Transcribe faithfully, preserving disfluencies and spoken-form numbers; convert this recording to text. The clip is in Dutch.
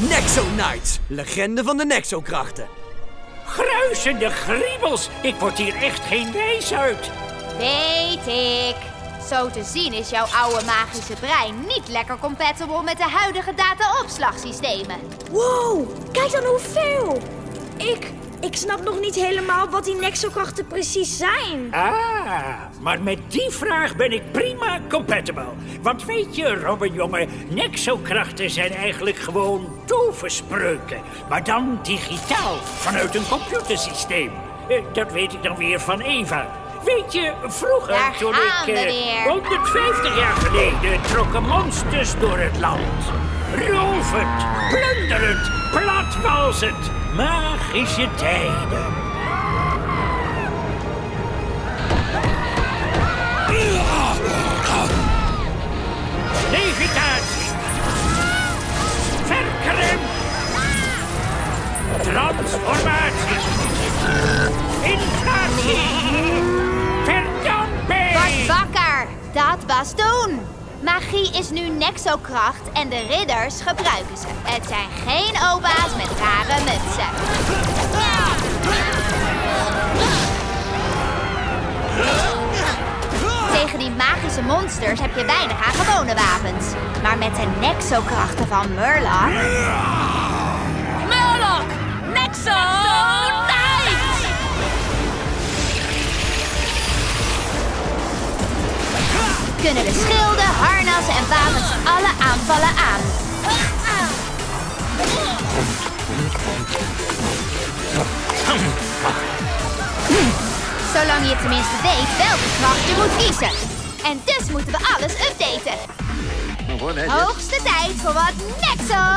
Nexo Knights, legende van de Nexo-krachten. Gruizende griebels, ik word hier echt geen wijs uit. Weet ik. Zo te zien is jouw oude magische brein niet lekker compatible met de huidige data-opslagsystemen. Wow, kijk dan hoeveel! Ik, ik snap nog niet helemaal wat die Nexo-krachten precies zijn. Ah, maar met die vraag ben ik prima compatible. Want weet je, Robin jongen, Nexo-krachten zijn eigenlijk gewoon toverspreuken. Maar dan digitaal, vanuit een computersysteem. Eh, dat weet ik dan weer van Eva. Weet je, vroeger, Daar toen gaan ik we eh, weer. honderdvijftig jaar geleden trokken monsters door het land. Rovend, plunderend, platwalzend. Magische tijden. Levitatie. Verkrem. Transformatie. Inflatie. Verdamping. Word wakker! Dat was toen! Magie is nu Nexo-kracht en de ridders gebruiken ze. Het zijn geen oba's met rare mutsen. Tegen die magische monsters heb je weinig aan gewone wapens. Maar met de Nexo-krachten van Murloc... Murloc! Nexo Knights! kunnen de schilden, harnassen en wapens alle aanvallen aan. Zolang je tenminste weet welke kracht je moet kiezen. En dus moeten we alles updaten. Hoogste tijd voor wat Nexo